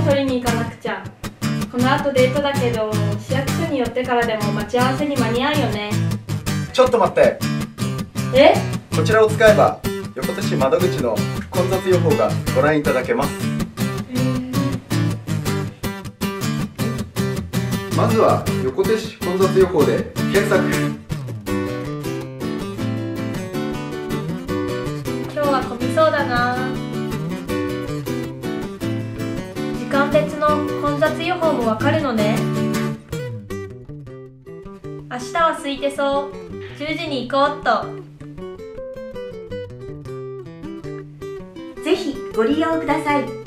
取りに行かなくちゃ。この後デートだけど、市役所に寄ってからでも待ち合わせに間に合うよね。 ちょっと待って。 え？ こちらを使えば横手市窓口の混雑予報がご覧いただけます。まずは横手市混雑予報で検索。 今日は混みそうだな。時間別の混雑予報もわかるのね。明日は空いてそう。10時に行こうっと。 ぜひご利用ください。